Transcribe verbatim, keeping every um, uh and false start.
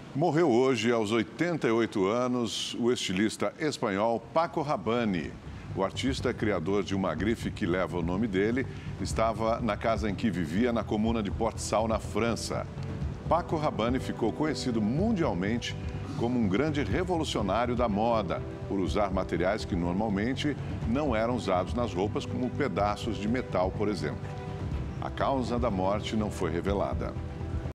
Morreu hoje, aos oitenta e oito anos, o estilista espanhol Paco Rabanne. O artista, criador de uma grife que leva o nome dele, estava na casa em que vivia na comuna de Port-Salut, na França. Paco Rabanne ficou conhecido mundialmente como um grande revolucionário da moda, por usar materiais que normalmente não eram usados nas roupas, como pedaços de metal, por exemplo. A causa da morte não foi revelada.